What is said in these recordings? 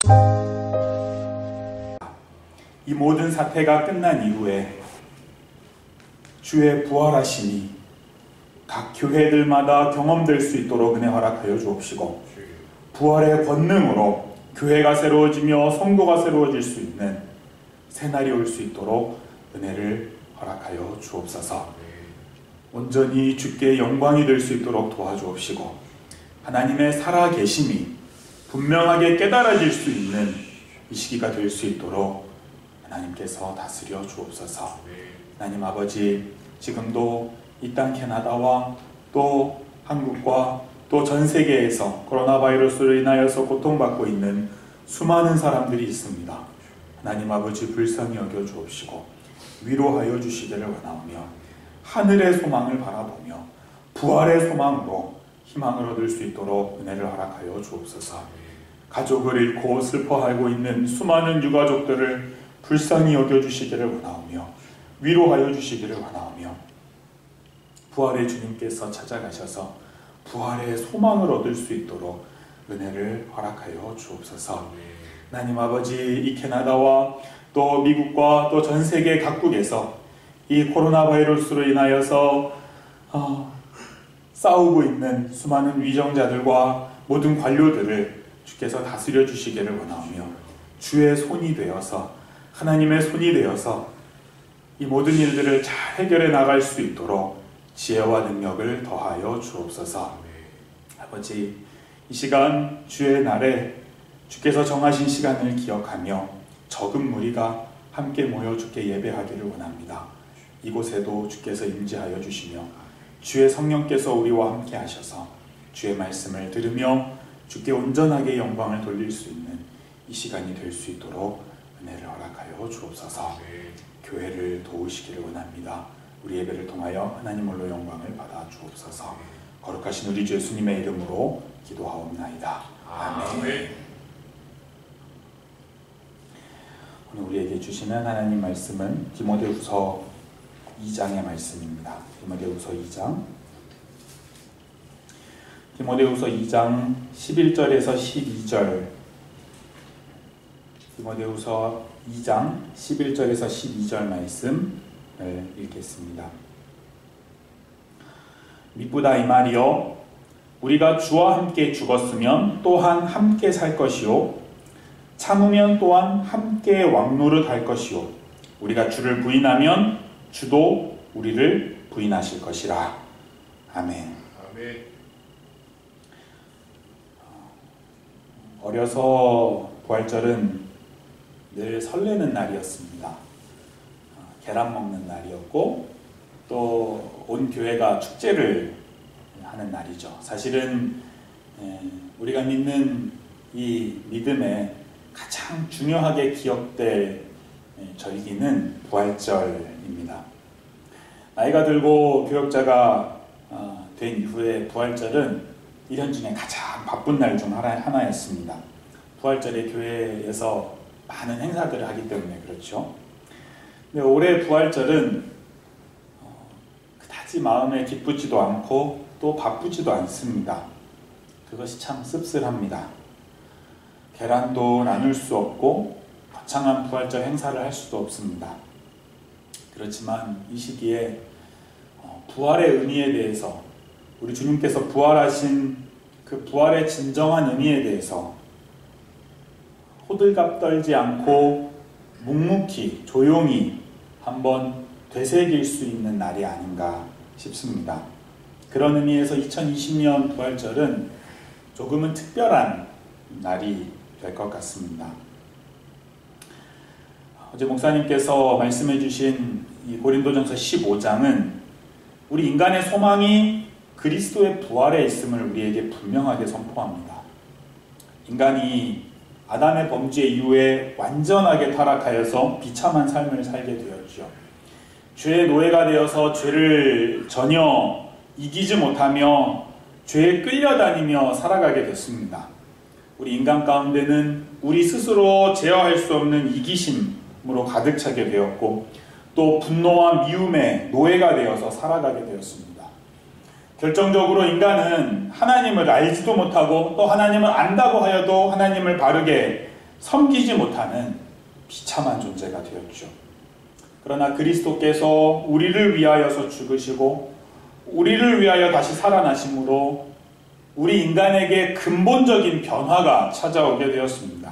이 모든 사태가 끝난 이후에 주의 부활하심이 각 교회들마다 경험될 수 있도록 은혜 허락하여 주옵시고, 부활의 권능으로 교회가 새로워지며 성도가 새로워질 수 있는 새날이 올 수 있도록 은혜를 허락하여 주옵소서. 온전히 주께 영광이 될 수 있도록 도와주옵시고, 하나님의 살아계심이 분명하게 깨달아질 수 있는 이 시기가 될 수 있도록 하나님께서 다스려 주옵소서. 하나님 아버지, 지금도 이 땅 캐나다와 또 한국과 또 전 세계에서 코로나 바이러스로 인하여서 고통받고 있는 수많은 사람들이 있습니다. 하나님 아버지, 불쌍히 여겨 주옵시고 위로하여 주시기를 원하오며, 하늘의 소망을 바라보며 부활의 소망으로 희망을 얻을 수 있도록 은혜를 허락하여 주옵소서. 가족을 잃고 슬퍼하고 있는 수많은 유가족들을 불쌍히 여겨주시기를 원하오며 위로하여 주시기를 원하오며, 부활의 주님께서 찾아가셔서 부활의 소망을 얻을 수 있도록 은혜를 허락하여 주옵소서. 하나님 아버지, 이 캐나다와 또 미국과 또 전 세계 각국에서 이 코로나 바이러스로 인하여서 싸우고 있는 수많은 위정자들과 모든 관료들을 주께서 다스려 주시기를 원하오며, 주의 손이 되어서, 하나님의 손이 되어서 이 모든 일들을 잘 해결해 나갈 수 있도록 지혜와 능력을 더하여 주옵소서. 아버지, 이 시간 주의 날에 주께서 정하신 시간을 기억하며 적은 무리가 함께 모여 주께 예배하기를 원합니다. 이곳에도 주께서 임재하여 주시며 주의 성령께서 우리와 함께 하셔서 주의 말씀을 들으며 주께 온전하게 영광을 돌릴 수 있는 이 시간이 될 수 있도록 은혜를 허락하여 주옵소서. 교회를 도우시기를 원합니다. 우리 예배를 통하여 하나님 홀로 영광을 받아 주옵소서. 거룩하신 우리 주 예수님의 이름으로 기도하옵나이다. 아멘. 오늘 우리에게 주시는 하나님 말씀은 디모데후서 2장의 말씀입니다. 디모데후서 2장 11절에서 12절, 디모데후서 2장 11절에서 12절 말씀을 읽겠습니다. 미쁘다 이 말이요, 우리가 주와 함께 죽었으면 또한 함께 살 것이요, 참으면 또한 함께 왕노릇할 것이요, 우리가 주를 부인하면 주도 우리를 부인하실 것이라. 아멘. 어려서 부활절은 늘 설레는 날이었습니다. 계란 먹는 날이었고 또 온 교회가 축제를 하는 날이죠. 사실은 우리가 믿는 이 믿음에 가장 중요하게 기억될 절기는 부활절입니다. 나이가 들고 교역자가 된 이후에 부활절은 1년 중에 가장 바쁜 날 중 하나였습니다. 부활절에 교회에서 많은 행사들을 하기 때문에 그렇죠. 근데 올해 부활절은 그다지 마음에 기쁘지도 않고 또 바쁘지도 않습니다. 그것이 참 씁쓸합니다. 계란도 나눌 수 없고 거창한 부활절 행사를 할 수도 없습니다. 그렇지만 이 시기에 부활의 의미에 대해서, 우리 주님께서 부활하신 그 부활의 진정한 의미에 대해서 호들갑 떨지 않고 묵묵히 조용히 한번 되새길 수 있는 날이 아닌가 싶습니다. 그런 의미에서 2020년 부활절은 조금은 특별한 날이 될 것 같습니다. 어제 목사님께서 말씀해 주신 이 고린도전서 15장은 우리 인간의 소망이 그리스도의 부활에 있음을 우리에게 분명하게 선포합니다. 인간이 아담의 범죄 이후에 완전하게 타락하여서 비참한 삶을 살게 되었죠. 죄의 노예가 되어서 죄를 전혀 이기지 못하며 죄에 끌려다니며 살아가게 됐습니다. 우리 인간 가운데는 우리 스스로 제어할 수 없는 이기심으로 가득 차게 되었고 또 분노와 미움의 노예가 되어서 살아가게 되었습니다. 결정적으로 인간은 하나님을 알지도 못하고 또 하나님을 안다고 하여도 하나님을 바르게 섬기지 못하는 비참한 존재가 되었죠. 그러나 그리스도께서 우리를 위하여서 죽으시고 우리를 위하여 다시 살아나심으로 우리 인간에게 근본적인 변화가 찾아오게 되었습니다.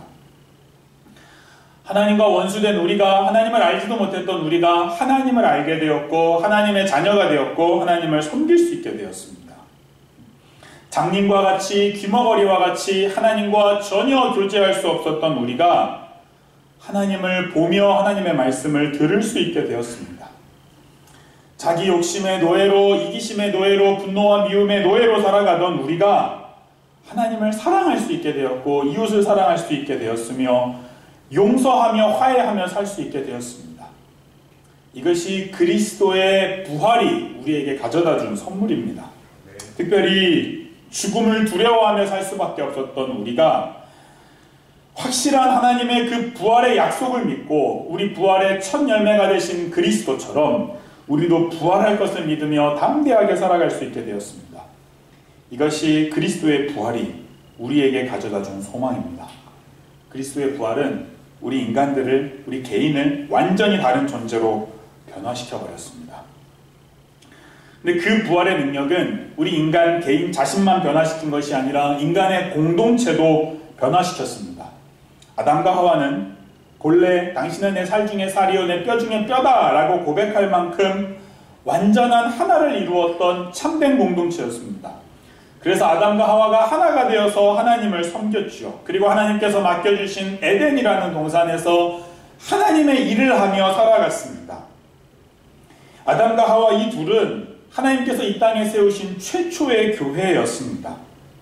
하나님과 원수된 우리가, 하나님을 알지도 못했던 우리가 하나님을 알게 되었고 하나님의 자녀가 되었고 하나님을 섬길 수 있게 되었습니다. 장님과 같이 귀머거리와 같이 하나님과 전혀 교제할 수 없었던 우리가 하나님을 보며 하나님의 말씀을 들을 수 있게 되었습니다. 자기 욕심의 노예로, 이기심의 노예로, 분노와 미움의 노예로 살아가던 우리가 하나님을 사랑할 수 있게 되었고 이웃을 사랑할 수 있게 되었으며 용서하며 화해하며 살 수 있게 되었습니다. 이것이 그리스도의 부활이 우리에게 가져다 준 선물입니다. 특별히 죽음을 두려워하며 살 수밖에 없었던 우리가 확실한 하나님의 그 부활의 약속을 믿고 우리 부활의 첫 열매가 되신 그리스도처럼 우리도 부활할 것을 믿으며 담대하게 살아갈 수 있게 되었습니다. 이것이 그리스도의 부활이 우리에게 가져다 준 소망입니다. 그리스도의 부활은 우리 인간들을, 우리 개인을 완전히 다른 존재로 변화시켜버렸습니다. 근데 그 부활의 능력은 우리 인간 개인 자신만 변화시킨 것이 아니라 인간의 공동체도 변화시켰습니다. 아담과 하와는 본래 당신은 내 살 중에 살이요 내 뼈 중에 뼈다 라고 고백할 만큼 완전한 하나를 이루었던 참된 공동체였습니다. 그래서 아담과 하와가 하나가 되어서 하나님을 섬겼죠. 그리고 하나님께서 맡겨주신 에덴이라는 동산에서 하나님의 일을 하며 살아갔습니다. 아담과 하와 이 둘은 하나님께서 이 땅에 세우신 최초의 교회였습니다.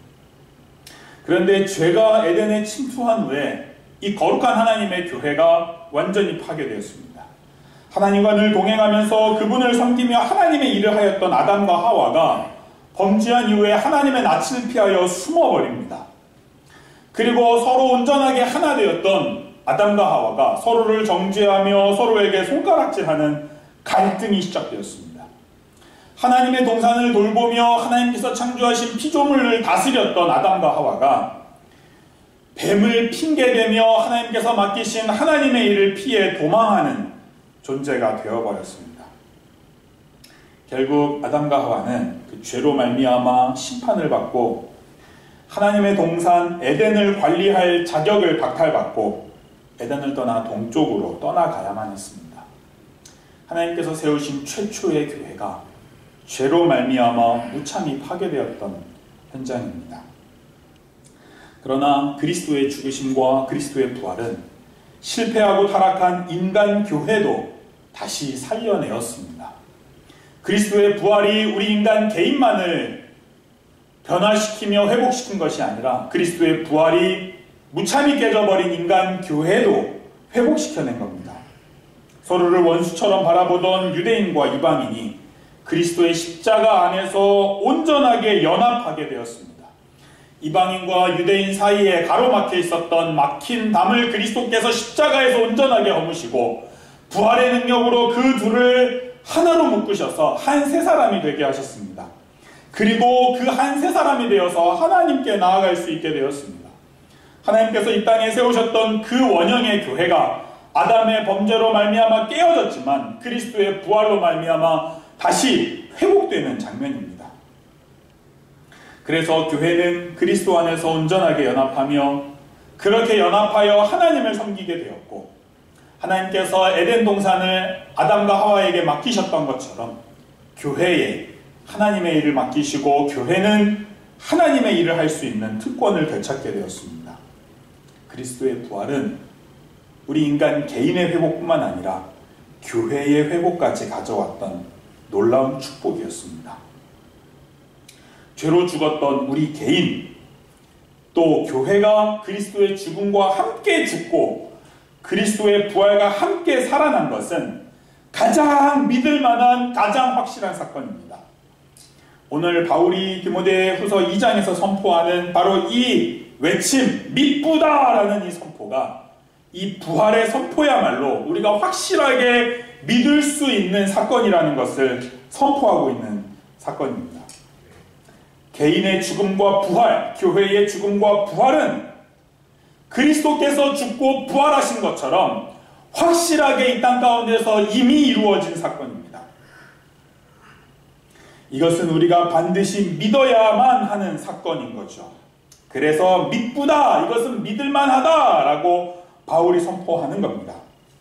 그런데 죄가 에덴에 침투한 후에 이 거룩한 하나님의 교회가 완전히 파괴되었습니다. 하나님과 늘 동행하면서 그분을 섬기며 하나님의 일을 하였던 아담과 하와가 범죄한 이후에 하나님의 낯을 피하여 숨어버립니다. 그리고 서로 온전하게 하나 되었던 아담과 하와가 서로를 정죄하며 서로에게 손가락질하는 갈등이 시작되었습니다. 하나님의 동산을 돌보며 하나님께서 창조하신 피조물을 다스렸던 아담과 하와가 뱀을 핑계대며 하나님께서 맡기신 하나님의 일을 피해 도망하는 존재가 되어버렸습니다. 결국 아담과 하와는 그 죄로 말미암아 심판을 받고 하나님의 동산 에덴을 관리할 자격을 박탈받고 에덴을 떠나 동쪽으로 떠나가야만 했습니다. 하나님께서 세우신 최초의 교회가 죄로 말미암아 무참히 파괴되었던 현장입니다. 그러나 그리스도의 죽으심과 그리스도의 부활은 실패하고 타락한 인간 교회도 다시 살려내었습니다. 그리스도의 부활이 우리 인간 개인만을 변화시키며 회복시킨 것이 아니라 그리스도의 부활이 무참히 깨져버린 인간 교회도 회복시켜낸 겁니다. 서로를 원수처럼 바라보던 유대인과 이방인이 그리스도의 십자가 안에서 온전하게 연합하게 되었습니다. 이방인과 유대인 사이에 가로막혀 있었던 막힌 담을 그리스도께서 십자가에서 온전하게 허무시고 부활의 능력으로 그 둘을 하나로 묶으셔서 한 세 사람이 되게 하셨습니다. 그리고 그 한 세 사람이 되어서 하나님께 나아갈 수 있게 되었습니다. 하나님께서 이 땅에 세우셨던 그 원형의 교회가 아담의 범죄로 말미암아 깨어졌지만 그리스도의 부활로 말미암아 다시 회복되는 장면입니다. 그래서 교회는 그리스도 안에서 온전하게 연합하며 그렇게 연합하여 하나님을 섬기게 되었고 하나님께서 에덴 동산을 아담과 하와에게 맡기셨던 것처럼 교회에 하나님의 일을 맡기시고 교회는 하나님의 일을 할 수 있는 특권을 되찾게 되었습니다. 그리스도의 부활은 우리 인간 개인의 회복뿐만 아니라 교회의 회복까지 가져왔던 놀라운 축복이었습니다. 죄로 죽었던 우리 개인, 또 교회가 그리스도의 죽음과 함께 죽고 그리스도의 부활과 함께 살아난 것은 가장 믿을 만한 가장 확실한 사건입니다. 오늘 바울이 디모데후서 2장에서 선포하는 바로 이 외침, 미쁘다라는 이 선포가 이 부활의 선포야말로 우리가 확실하게 믿을 수 있는 사건이라는 것을 선포하고 있는 사건입니다. 개인의 죽음과 부활, 교회의 죽음과 부활은 그리스도께서 죽고 부활하신 것처럼 확실하게 이 땅 가운데서 이미 이루어진 사건입니다. 이것은 우리가 반드시 믿어야만 하는 사건인 거죠. 그래서 믿부다, 이것은 믿을만하다라고 바울이 선포하는 겁니다.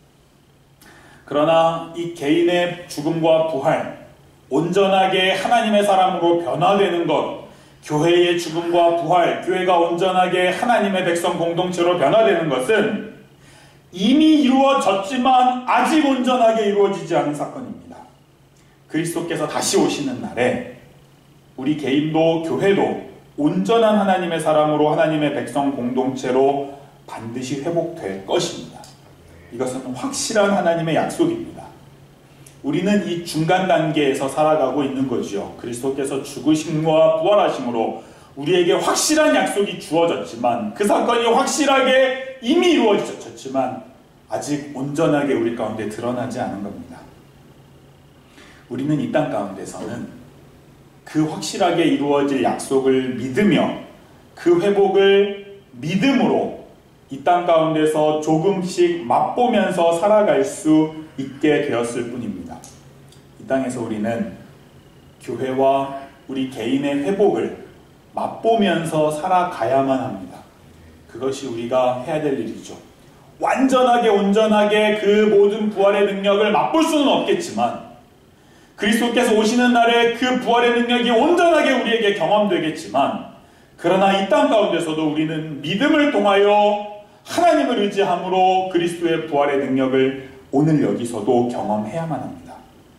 그러나 이 개인의 죽음과 부활, 온전하게 하나님의 사람으로 변화되는 것, 교회의 죽음과 부활, 교회가 온전하게 하나님의 백성 공동체로 변화되는 것은 이미 이루어졌지만 아직 온전하게 이루어지지 않은 사건입니다. 그리스도께서 다시 오시는 날에 우리 개인도 교회도 온전한 하나님의 사람으로 하나님의 백성 공동체로 반드시 회복될 것입니다. 이것은 확실한 하나님의 약속입니다. 우리는 이 중간 단계에서 살아가고 있는 거죠. 그리스도께서 죽으심과 부활하심으로 우리에게 확실한 약속이 주어졌지만 그 사건이 확실하게 이미 이루어졌지만 아직 온전하게 우리 가운데 드러나지 않은 겁니다. 우리는 이 땅 가운데서는 그 확실하게 이루어질 약속을 믿으며 그 회복을 믿음으로 이 땅 가운데서 조금씩 맛보면서 살아갈 수 있게 되었을 뿐입니다. 이 땅에서 우리는 교회와 우리 개인의 회복을 맛보면서 살아가야만 합니다. 그것이 우리가 해야 될 일이죠. 완전하게 온전하게 그 모든 부활의 능력을 맛볼 수는 없겠지만 그리스도께서 오시는 날에 그 부활의 능력이 온전하게 우리에게 경험되겠지만 그러나 이 땅 가운데서도 우리는 믿음을 통하여 하나님을 의지함으로 그리스도의 부활의 능력을 오늘 여기서도 경험해야만 합니다.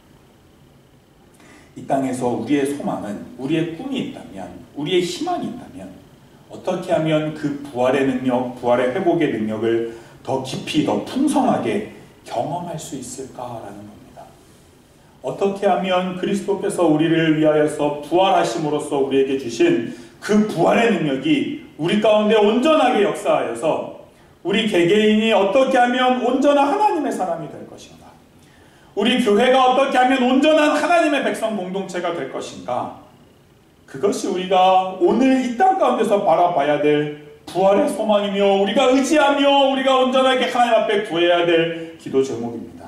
이 땅에서 우리의 소망은, 우리의 꿈이 있다면, 우리의 희망이 있다면 어떻게 하면 그 부활의 능력, 부활의 회복의 능력을 더 깊이, 더 풍성하게 경험할 수 있을까라는 겁니다. 어떻게 하면 그리스도께서 우리를 위하여서 부활하심으로써 우리에게 주신 그 부활의 능력이 우리 가운데 온전하게 역사하여서 우리 개개인이 어떻게 하면 온전한 하나님의 사람이 될 것인가? 우리 교회가 어떻게 하면 온전한 하나님의 백성 공동체가 될 것인가? 그것이 우리가 오늘 이 땅 가운데서 바라봐야 될 부활의 소망이며 우리가 의지하며 우리가 온전하게 하나님 앞에 구해야 될 기도 제목입니다.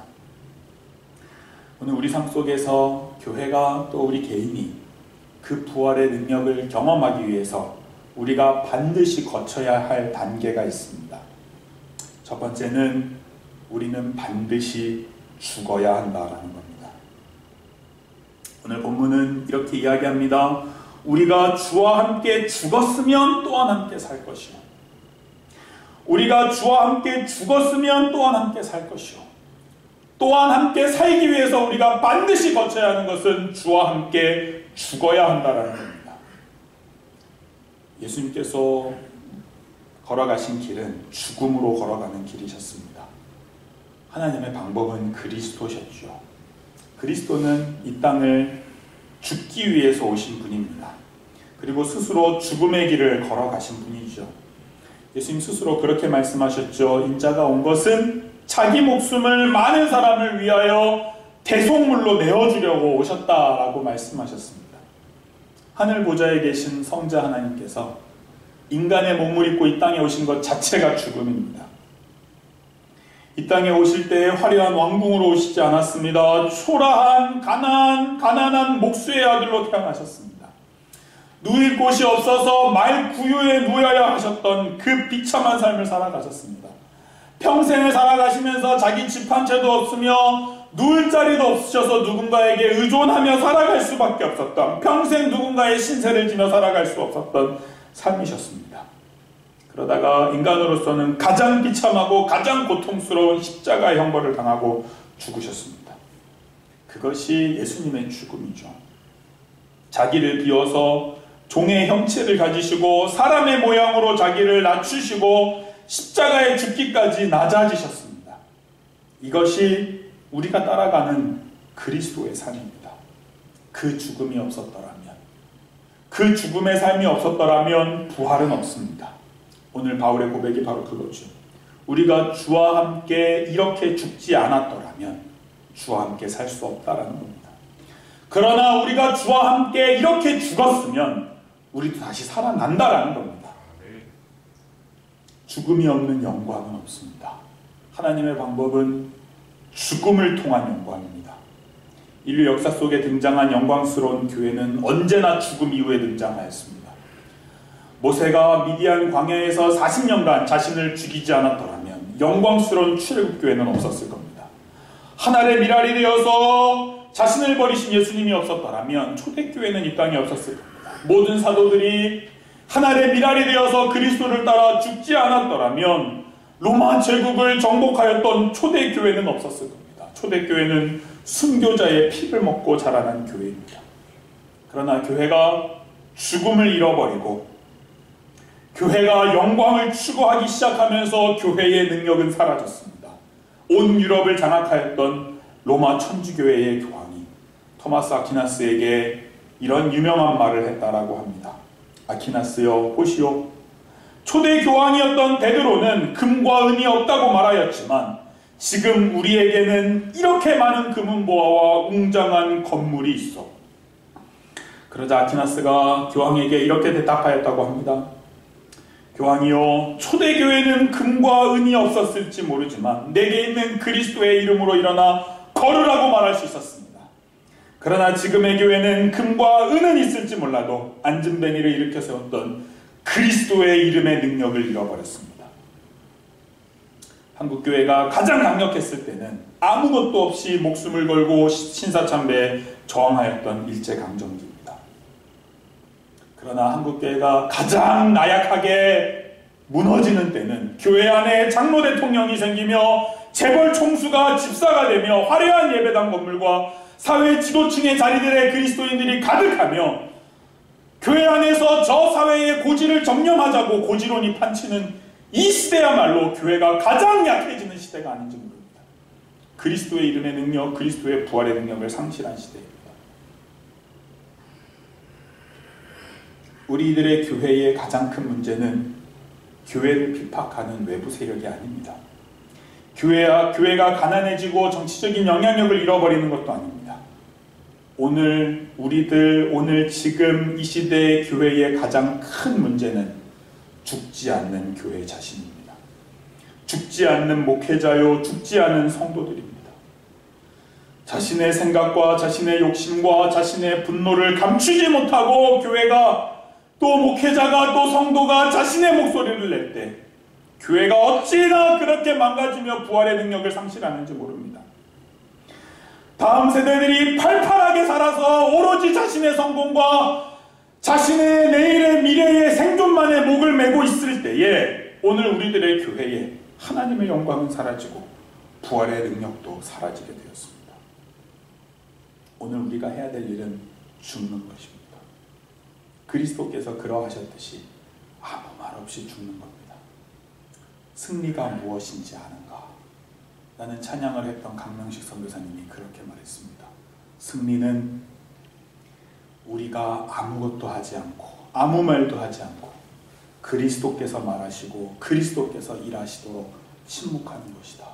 오늘 우리 삶 속에서 교회가 또 우리 개인이 그 부활의 능력을 경험하기 위해서 우리가 반드시 거쳐야 할 단계가 있습니다. 첫 번째는 우리는 반드시 죽어야 한다라는 겁니다. 오늘 본문은 이렇게 이야기합니다. 우리가 주와 함께 죽었으면 또한 함께 살 것이요. 우리가 주와 함께 죽었으면 또한 함께 살 것이요. 또한 함께 살기 위해서 우리가 반드시 거쳐야 하는 것은 주와 함께 죽어야 한다라는 겁니다. 예수님께서 걸어가신 길은 죽음으로 걸어가는 길이셨습니다. 하나님의 방법은 그리스도셨죠. 그리스도는 이 땅을 죽기 위해서 오신 분입니다. 그리고 스스로 죽음의 길을 걸어가신 분이죠. 예수님 스스로 그렇게 말씀하셨죠. 인자가 온 것은 자기 목숨을 많은 사람을 위하여 대속물로 내어주려고 오셨다라고 말씀하셨습니다. 하늘 보좌에 계신 성자 하나님께서 인간의 몸을 입고 이 땅에 오신 것 자체가 죽음입니다. 이 땅에 오실 때 화려한 왕궁으로 오시지 않았습니다. 초라한 가난한 목수의 아들로 태어나셨습니다. 누일 곳이 없어서 말 구유에 누워야 하셨던 그 비참한 삶을 살아가셨습니다. 평생을 살아가시면서 자기 집 한 채도 없으며 누울 자리도 없으셔서 누군가에게 의존하며 살아갈 수밖에 없었던, 평생 누군가의 신세를 지며 살아갈 수 없었던 삶이셨습니다. 그러다가 인간으로서는 가장 비참하고 가장 고통스러운 십자가의 형벌을 당하고 죽으셨습니다. 그것이 예수님의 죽음이죠. 자기를 비워서 종의 형체를 가지시고 사람의 모양으로 자기를 낮추시고 십자가에 죽기까지 낮아지셨습니다. 이것이 우리가 따라가는 그리스도의 삶입니다. 그 죽음이 없었더라면, 그 죽음의 삶이 없었더라면 부활은 없습니다. 오늘 바울의 고백이 바로 그거죠. 우리가 주와 함께 이렇게 죽지 않았더라면 주와 함께 살 수 없다라는 겁니다. 그러나 우리가 주와 함께 이렇게 죽었으면 우리도 다시 살아난다라는 겁니다. 죽음이 없는 영광은 없습니다. 하나님의 방법은 죽음을 통한 영광입니다. 인류 역사 속에 등장한 영광스러운 교회는 언제나 죽음 이후에 등장하였습니다. 모세가 미디안 광야에서 40년간 자신을 죽이지 않았더라면 영광스러운 출애굽교회는 없었을 겁니다. 하늘의 미랄이 되어서 자신을 버리신 예수님이 없었더라면 초대교회는 이 땅에 없었을 겁니다. 모든 사도들이 하늘의 미랄이 되어서 그리스도를 따라 죽지 않았더라면 로마 제국을 정복하였던 초대교회는 없었을 겁니다. 초대교회는 순교자의 피를 먹고 자라난 교회입니다. 그러나 교회가 죽음을 잃어버리고 교회가 영광을 추구하기 시작하면서 교회의 능력은 사라졌습니다. 온 유럽을 장악하였던 로마 천주교회의 교황이 토마스 아퀴나스에게 이런 유명한 말을 했다라고 합니다. 아퀴나스여 보시오. 초대 교황이었던 베드로는 금과 은이 없다고 말하였지만 지금 우리에게는 이렇게 많은 금은 보화와 웅장한 건물이 있어. 그러자 아퀴나스가 교황에게 이렇게 대답하였다고 합니다. 교황이여, 초대교회는 금과 은이 없었을지 모르지만 내게 있는 그리스도의 이름으로 일어나 걸으라고 말할 수 있었습니다. 그러나 지금의 교회는 금과 은은 있을지 몰라도 안진뱅이를 일으켜 세웠던 그리스도의 이름의 능력을 잃어버렸습니다. 한국교회가 가장 강력했을 때는 아무것도 없이 목숨을 걸고 신사참배에 저항하였던 일제강점기입니다. 그러나 한국교회가 가장 나약하게 무너지는 때는 교회 안에 장로 대통령이 생기며 재벌 총수가 집사가 되며 화려한 예배당 건물과 사회 지도층의 자리들의 그리스도인들이 가득하며 교회 안에서 저 사회의 고지를 점령하자고 고지론이 판치는 이 시대야말로 교회가 가장 약해지는 시대가 아닌지 모릅니다. 그리스도의 이름의 능력, 그리스도의 부활의 능력을 상실한 시대입니다. 우리들의 교회의 가장 큰 문제는 교회를 핍박하는 외부 세력이 아닙니다. 교회가 가난해지고 정치적인 영향력을 잃어버리는 것도 아닙니다. 오늘 지금 이 시대의 교회의 가장 큰 문제는 죽지 않는 교회 자신입니다. 죽지 않는 목회자요, 죽지 않은 성도들입니다. 자신의 생각과 자신의 욕심과 자신의 분노를 감추지 못하고 교회가 또 목회자가 또 성도가 자신의 목소리를 낼 때 교회가 어찌나 그렇게 망가지며 부활의 능력을 상실하는지 모릅니다. 다음 세대들이 팔팔하게 살아서 오로지 자신의 성공과 자신의 내일의 미래의 생존만의 목을 메고 있을 때에 오늘 우리들의 교회에 하나님의 영광은 사라지고 부활의 능력도 사라지게 되었습니다. 오늘 우리가 해야 될 일은 죽는 것입니다. 그리스도께서 그러하셨듯이 아무 말 없이 죽는 겁니다. 승리가 무엇인지 아는가? 라는 찬양을 했던 강명식 선교사님이 그렇게 말했습니다. 승리는 우리가 아무것도 하지 않고 아무 말도 하지 않고 그리스도께서 말하시고 그리스도께서 일하시도록 침묵하는 것이다.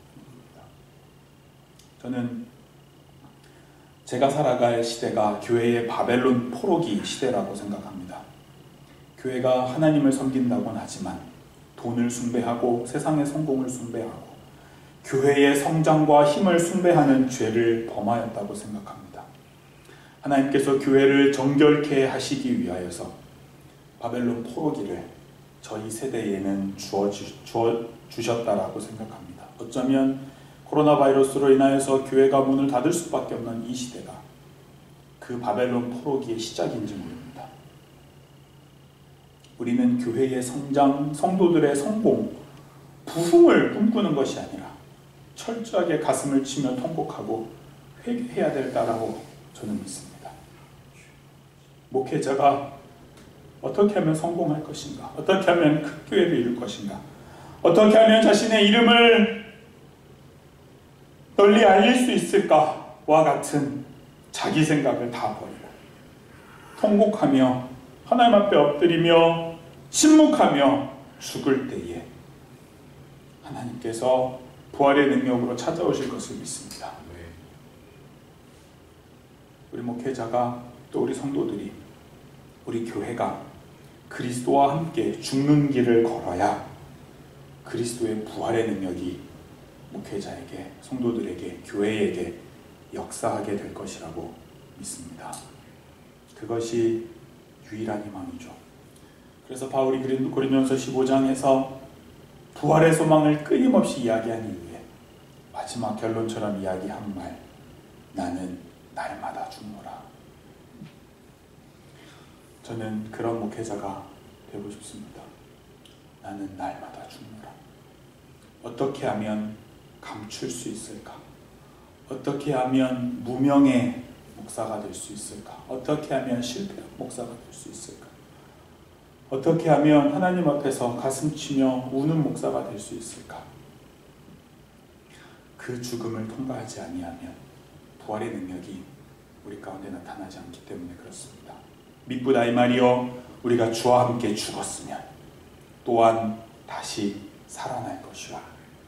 저는 제가 살아갈 시대가 교회의 바벨론 포로기 시대라고 생각합니다. 교회가 하나님을 섬긴다고는 하지만 돈을 숭배하고 세상의 성공을 숭배하고 교회의 성장과 힘을 숭배하는 죄를 범하였다고 생각합니다. 하나님께서 교회를 정결케 하시기 위하여서 바벨론 포로기를 저희 세대에는 주셨다라고 생각합니다. 어쩌면 코로나 바이러스로 인하여서 교회가 문을 닫을 수밖에 없는 이 시대가 그 바벨론 포로기의 시작인지 모릅니다. 우리는 교회의 성장, 성도들의 성공, 부흥을 꿈꾸는 것이 아니라 철저하게 가슴을 치며 통곡하고 회개해야 될까라고 저는 믿습니다. 목회자가 어떻게 하면 성공할 것인가? 어떻게 하면 큰 교회를 이룰 것인가? 어떻게 하면 자신의 이름을 널리 알릴 수 있을까와 같은 자기 생각을 다 버리고 통곡하며 하나님 앞에 엎드리며 침묵하며 죽을 때에 하나님께서 부활의 능력으로 찾아오실 것을 믿습니다. 우리 목회자가 또 우리 성도들이 우리 교회가 그리스도와 함께 죽는 길을 걸어야 그리스도의 부활의 능력이 목회자에게, 성도들에게, 교회에게 역사하게 될 것이라고 믿습니다. 그것이 유일한 희망이죠. 그래서 바울이 고린도전서 15장에서 부활의 소망을 끊임없이 이야기한 이후에 마지막 결론처럼 이야기한 말, 나는 날마다 죽노라. 저는 그런 목회자가 되고 싶습니다. 나는 날마다 죽노라. 어떻게 하면 감출 수 있을까? 어떻게 하면 무명의 목사가 될 수 있을까? 어떻게 하면 실패한 목사가 될 수 있을까? 어떻게 하면 하나님 앞에서 가슴치며 우는 목사가 될 수 있을까? 그 죽음을 통과하지 아니하면 부활의 능력이 우리 가운데 나타나지 않기 때문에 그렇습니다. 믿보다 이 말이여, 우리가 주와 함께 죽었으면 또한 다시 살아날 것이라.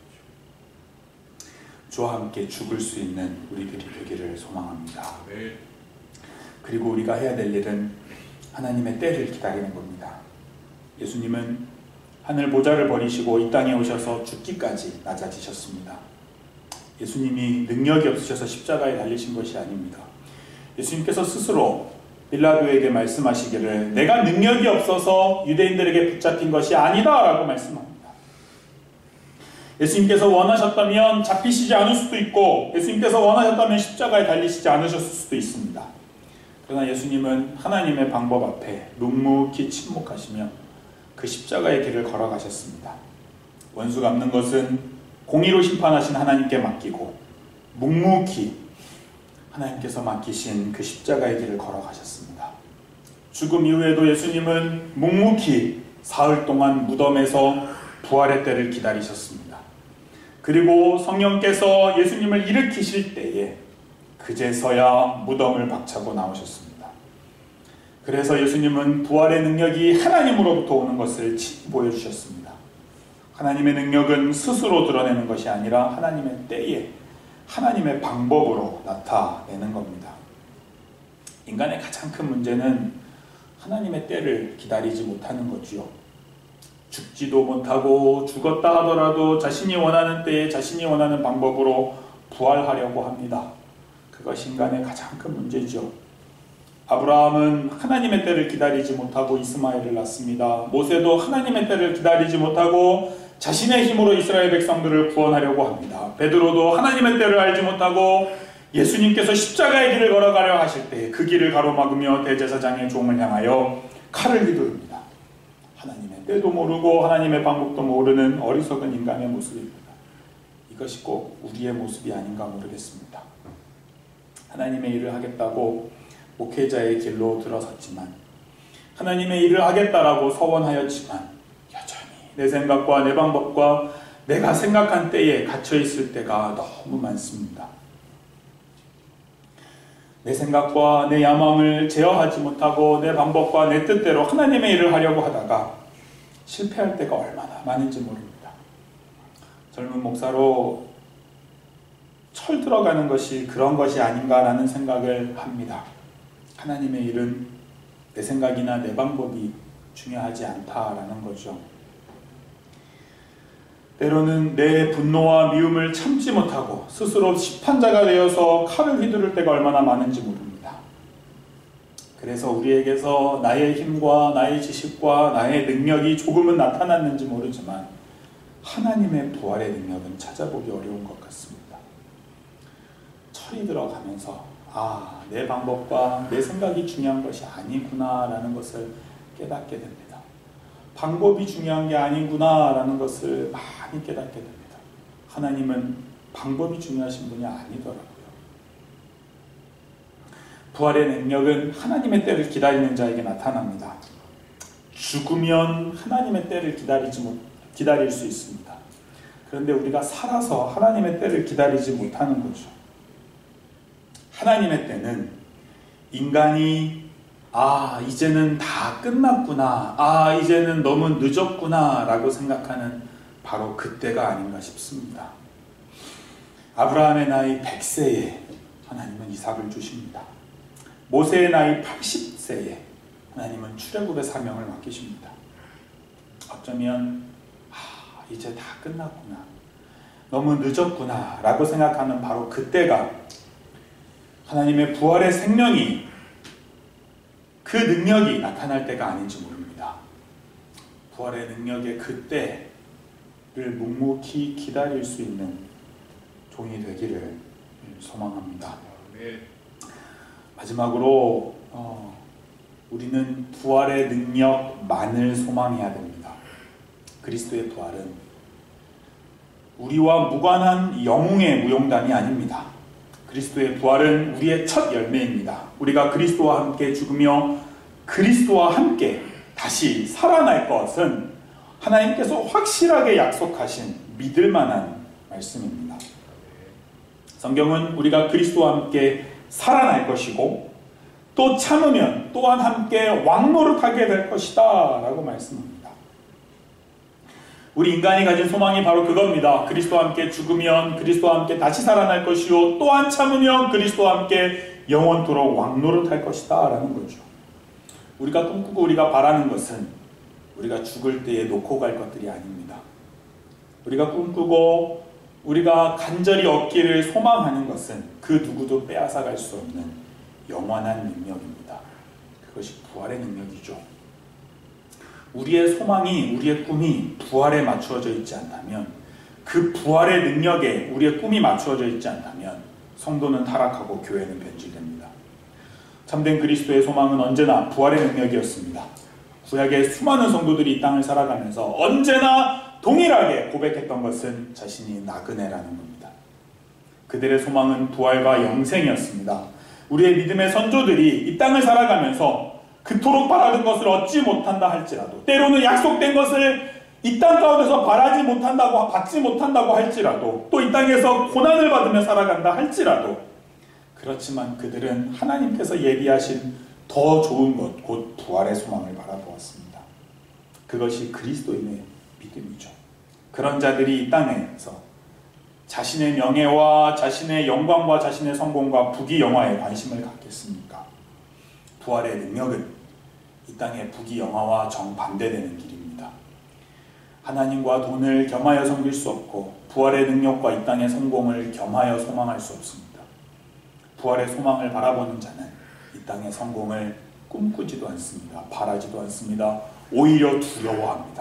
주와 함께 죽을 수 있는 우리들이 되기를 소망합니다. 그리고 우리가 해야 될 일은 하나님의 때를 기다리는 겁니다. 예수님은 하늘 보좌를 버리시고 이 땅에 오셔서 죽기까지 낮아지셨습니다. 예수님이 능력이 없으셔서 십자가에 달리신 것이 아닙니다. 예수님께서 스스로 빌라도에게 말씀하시기를 내가 능력이 없어서 유대인들에게 붙잡힌 것이 아니다 라고 말씀합니다. 예수님께서 원하셨다면 잡히시지 않을 수도 있고, 예수님께서 원하셨다면 십자가에 달리시지 않으셨을 수도 있습니다. 그러나 예수님은 하나님의 방법 앞에 묵묵히 침묵하시며 그 십자가의 길을 걸어가셨습니다. 원수 갚는 것은 공의로 심판하신 하나님께 맡기고 묵묵히 하나님께서 맡기신 그 십자가의 길을 걸어가셨습니다. 죽음 이후에도 예수님은 묵묵히 사흘 동안 무덤에서 부활의 때를 기다리셨습니다. 그리고 성령께서 예수님을 일으키실 때에 그제서야 무덤을 박차고 나오셨습니다. 그래서 예수님은 부활의 능력이 하나님으로부터 오는 것을 친히 보여주셨습니다. 하나님의 능력은 스스로 드러내는 것이 아니라 하나님의 때에 하나님의 방법으로 나타내는 겁니다. 인간의 가장 큰 문제는 하나님의 때를 기다리지 못하는 거지요. 죽지도 못하고 죽었다 하더라도 자신이 원하는 때에 자신이 원하는 방법으로 부활하려고 합니다. 그것이 인간의 가장 큰 문제죠. 아브라함은 하나님의 때를 기다리지 못하고 이스마엘을 낳습니다. 모세도 하나님의 때를 기다리지 못하고 자신의 힘으로 이스라엘 백성들을 구원하려고 합니다. 베드로도 하나님의 때를 알지 못하고 예수님께서 십자가의 길을 걸어가려 하실 때 그 길을 가로막으며 대제사장의 종을 향하여 칼을 휘두릅니다. 하나님의 때도 모르고 하나님의 방법도 모르는 어리석은 인간의 모습입니다. 이것이 꼭 우리의 모습이 아닌가 모르겠습니다. 하나님의 일을 하겠다고 목회자의 길로 들어섰지만, 하나님의 일을 하겠다라고 서원하였지만 여전히 내 생각과 내 방법과 내가 생각한 때에 갇혀있을 때가 너무 많습니다. 내 생각과 내 야망을 제어하지 못하고 내 방법과 내 뜻대로 하나님의 일을 하려고 하다가 실패할 때가 얼마나 많은지 모릅니다. 젊은 목사로 철 들어가는 것이 그런 것이 아닌가라는 생각을 합니다. 하나님의 일은 내 생각이나 내 방법이 중요하지 않다라는 거죠. 때로는 내 분노와 미움을 참지 못하고 스스로 심판자가 되어서 칼을 휘두를 때가 얼마나 많은지 모릅니다. 그래서 우리에게서 나의 힘과 나의 지식과 나의 능력이 조금은 나타났는지 모르지만 하나님의 부활의 능력은 찾아보기 어려운 것 같습니다. 철이 들어가면서 내 방법과 내 생각이 중요한 것이 아니구나라는 것을 깨닫게 됩니다. 방법이 중요한 게 아니구나라는 것을 많이 깨닫게 됩니다. 하나님은 방법이 중요하신 분이 아니더라고요. 부활의 능력은 하나님의 때를 기다리는 자에게 나타납니다. 죽으면 하나님의 때를 기다릴 수 있습니다. 그런데 우리가 살아서 하나님의 때를 기다리지 못하는 거죠. 하나님의 때는 인간이 이제는 다 끝났구나, 이제는 너무 늦었구나 라고 생각하는 바로 그때가 아닌가 싶습니다. 아브라함의 나이 100세에 하나님은 이삭을 주십니다. 모세의 나이 80세에 하나님은 출애굽의 사명을 맡기십니다. 어쩌면 이제 다 끝났구나, 너무 늦었구나 라고 생각하는 바로 그때가 하나님의 부활의 생명이, 그 능력이 나타날 때가 아닌지 모릅니다. 부활의 능력의 그때를 묵묵히 기다릴 수 있는 종이 되기를 소망합니다. 마지막으로 우리는 부활의 능력만을 소망해야 됩니다. 그리스도의 부활은 우리와 무관한 영웅의 무용담이 아닙니다. 그리스도의 부활은 우리의 첫 열매입니다. 우리가 그리스도와 함께 죽으며 그리스도와 함께 다시 살아날 것은 하나님께서 확실하게 약속하신 믿을 만한 말씀입니다. 성경은 우리가 그리스도와 함께 살아날 것이고 또 참으면 또한 함께 왕노릇하게 될 것이다 라고 말씀합니다. 우리 인간이 가진 소망이 바로 그겁니다. 그리스도와 함께 죽으면 그리스도와 함께 다시 살아날 것이요, 또한 참으면 그리스도와 함께 영원토록 왕노릇할 것이다 라는 거죠. 우리가 꿈꾸고 우리가 바라는 것은 우리가 죽을 때에 놓고 갈 것들이 아닙니다. 우리가 꿈꾸고 우리가 간절히 얻기를 소망하는 것은 그 누구도 빼앗아갈 수 없는 영원한 능력입니다. 그것이 부활의 능력이죠. 우리의 소망이, 우리의 꿈이 부활에 맞추어져 있지 않다면, 그 부활의 능력에 우리의 꿈이 맞추어져 있지 않다면 성도는 타락하고 교회는 변질됩니다. 참된 그리스도의 소망은 언제나 부활의 능력이었습니다. 구약의 수많은 성도들이 이 땅을 살아가면서 언제나 동일하게 고백했던 것은 자신이 나그네라는 겁니다. 그들의 소망은 부활과 영생이었습니다. 우리의 믿음의 선조들이 이 땅을 살아가면서 그토록 바라던 것을 얻지 못한다 할지라도, 때로는 약속된 것을 이 땅 가운데서 바라지 못한다고, 받지 못한다고 할지라도, 또 이 땅에서 고난을 받으며 살아간다 할지라도, 그렇지만 그들은 하나님께서 예비하신 더 좋은 것, 곧 부활의 소망을 바라보았습니다. 그것이 그리스도인의 믿음이죠. 그런 자들이 이 땅에서 자신의 명예와 자신의 영광과 자신의 성공과 부귀영화에 관심을 갖겠습니까? 부활의 능력은 이 땅의 부귀영화와 정반대되는 길입니다. 하나님과 돈을 겸하여 섬길 수 없고 부활의 능력과 이 땅의 성공을 겸하여 소망할 수 없습니다. 부활의 소망을 바라보는 자는 이 땅의 성공을 꿈꾸지도 않습니다. 바라지도 않습니다. 오히려 두려워합니다.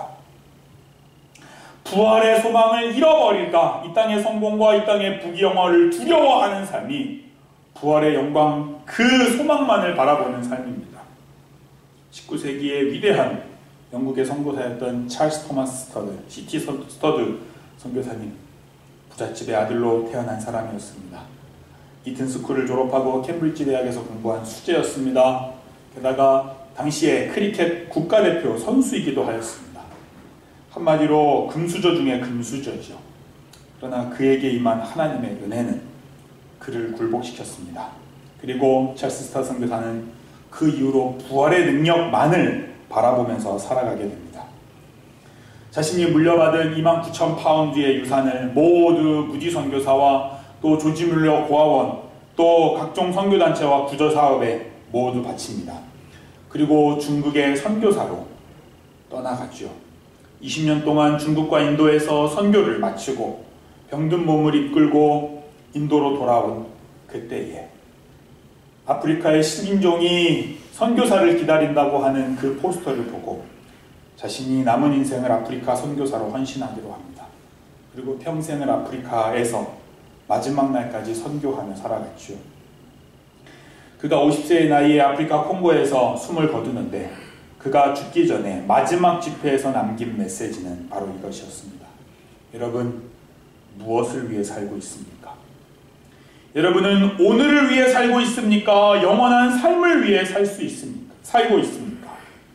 부활의 소망을 잃어버릴까, 이 땅의 성공과 이 땅의 부귀영화를 두려워하는 삶이 부활의 영광, 그 소망만을 바라보는 삶입니다. 19세기의 위대한 영국의 선교사였던 찰스 토마스 스터드, C.T. 스터드 선교사님, 부잣집의 아들로 태어난 사람이었습니다. 이튼 스쿨을 졸업하고 캠브리지 대학에서 공부한 수재였습니다. 게다가 당시에 크리켓 국가대표 선수이기도 하였습니다. 한마디로 금수저 중에 금수저죠. 그러나 그에게 임한 하나님의 은혜는 그를 굴복시켰습니다. 그리고 찰스 스터드 선교사는 그 이후로 부활의 능력만을 바라보면서 살아가게 됩니다. 자신이 물려받은 29,000파운드의 유산을 모두 무디 선교사와 또 조지 뮬러 고아원, 또 각종 선교단체와 구조사업에 모두 바칩니다. 그리고 중국의 선교사로 떠나갔죠. 20년 동안 중국과 인도에서 선교를 마치고 병든 몸을 이끌고 인도로 돌아온 그때에 아프리카의 식인종이 선교사를 기다린다고 하는 그 포스터를 보고 자신이 남은 인생을 아프리카 선교사로 헌신하기로 합니다. 그리고 평생을 아프리카에서 마지막 날까지 선교하며 살아갔죠. 그가 50세의 나이에 아프리카 콩고에서 숨을 거두는데 그가 죽기 전에 마지막 집회에서 남긴 메시지는 바로 이것이었습니다. 여러분, 무엇을 위해 살고 있습니까? 여러분은 오늘을 위해 살고 있습니까? 영원한 삶을 위해 살고 있습니까?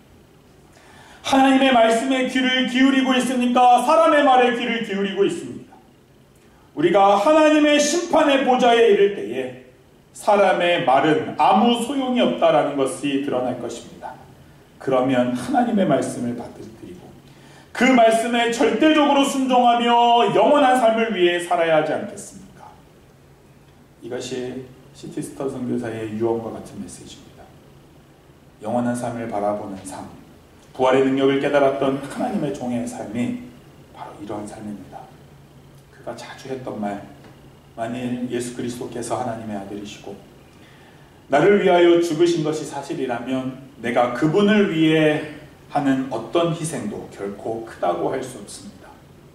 하나님의 말씀에 귀를 기울이고 있습니까? 사람의 말에 귀를 기울이고 있습니까? 우리가 하나님의 심판의 보좌에 이를 때에 사람의 말은 아무 소용이 없다라는 것이 드러날 것입니다. 그러면 하나님의 말씀을 받아들이고 그 말씀에 절대적으로 순종하며 영원한 삶을 위해 살아야 하지 않겠습니까? 이것이 C.T. 스터드 선교사의 유언과 같은 메시지입니다. 영원한 삶을 바라보는 삶, 부활의 능력을 깨달았던 하나님의 종의 삶이 바로 이런 삶입니다. 그가 자주 했던 말, 만일 예수 그리스도께서 하나님의 아들이시고 나를 위하여 죽으신 것이 사실이라면 내가 그분을 위해 하는 어떤 희생도 결코 크다고 할 수 없습니다.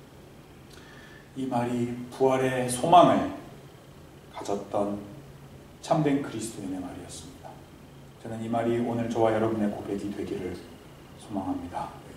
이 말이 부활의 소망을 가졌던 참된 그리스도인의 말이었습니다. 저는 이 말이 오늘 저와 여러분의 고백이 되기를 소망합니다.